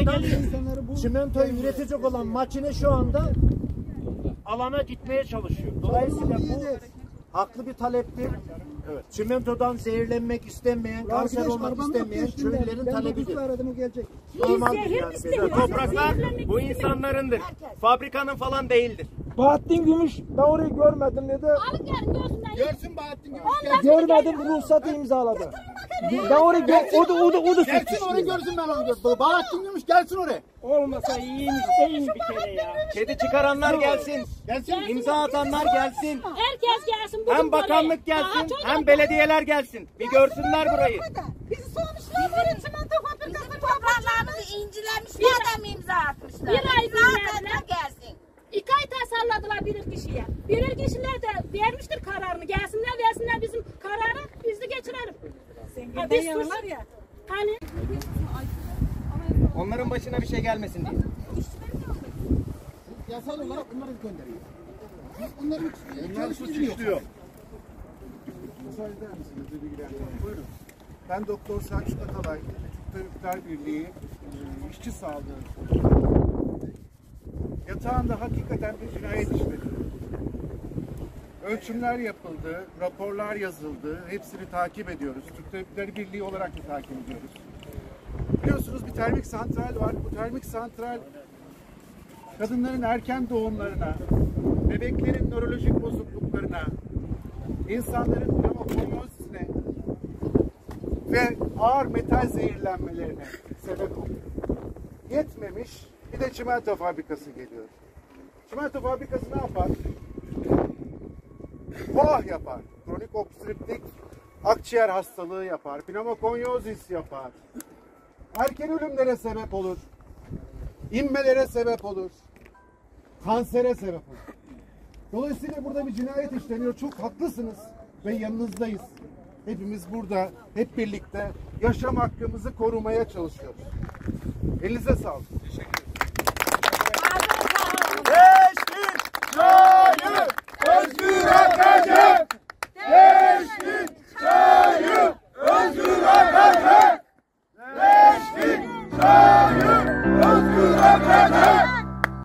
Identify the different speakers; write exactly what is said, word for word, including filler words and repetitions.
Speaker 1: Çimentoyu üretecek olan makine şu anda alana gitmeye çalışıyor. Dolayısıyla bu haklı bir taleptir. Evet. Çimentodan zehirlenmek istemeyen, kanser olmak istemeyen köylülerin talebidir.
Speaker 2: Normaldir yani.
Speaker 3: Topraklar bu insanlarındır. Fabrikanın falan değildir.
Speaker 2: Bahattin Gümüş, ben orayı görmedim dedi.
Speaker 1: Görsün Bahattin Gümüş.
Speaker 2: Görmedim, ruhsatı imzaladı. Ben orayı gör, o da o da o da
Speaker 1: Gelsin orayı görsün, ben onu görsün. Bahattin Gümüş gelsin oraya.
Speaker 2: Olmasa iyiymiş, değil bir kere ya.
Speaker 3: Kedi çıkaranlar gelsin.
Speaker 1: Gelsin.
Speaker 3: İmza atanlar gelsin.
Speaker 4: Herkes gelsin.
Speaker 3: Hem bakanlık gelsin, hem belediyeler gelsin. Bir görsünler burayı.
Speaker 5: Bizi sonuçlar böyle çimento fabrikası toprağlarımızı incilemiş bir adam imza atmışlar.
Speaker 4: Bir ay
Speaker 5: zaten gelsin.
Speaker 4: İki ay tasarladılar bilir kişiye. Bilir kişiler de vermiştir kararını. Gelsinler versinler bizim kararı, biz de geçirelim. Ha, biz yanılar ya. Hani?
Speaker 3: Onların başına bir şey gelmesin diye.
Speaker 1: Yasal olarak bunları gönderiyor. Onları bunlar suç işliyor.
Speaker 6: Müsaade eder misiniz? Buyurun. Ben Doktor Selçuk Atalay, Türk Tabipler Birliği e, işçi sağlığı. Yatağında hakikaten bir cinayet işledi. Ölçümler yapıldı, raporlar yazıldı, hepsini takip ediyoruz. Türk Tabipler Birliği olarak da takip ediyoruz. Biliyorsunuz bir termik santral var. Bu termik santral kadınların erken doğumlarına, bebeklerin nörolojik bozukluklarına, insanların pneumokonyozisine ve ağır metal zehirlenmelerine sebep oluyor. Yetmemiş, bir de çimento fabrikası geliyor. Çimento fabrikası ne yapar? Koah yapar. Kronik obstrüktif akciğer hastalığı yapar. Pneumokonyozis yapar. Erken ölümlere sebep olur. İnmelere sebep olur. Kansere sebep olur. Dolayısıyla burada bir cinayet işleniyor. Çok haklısınız ve yanınızdayız. Hepimiz burada hep birlikte yaşam hakkımızı korumaya çalışıyoruz. Elinize sağlık.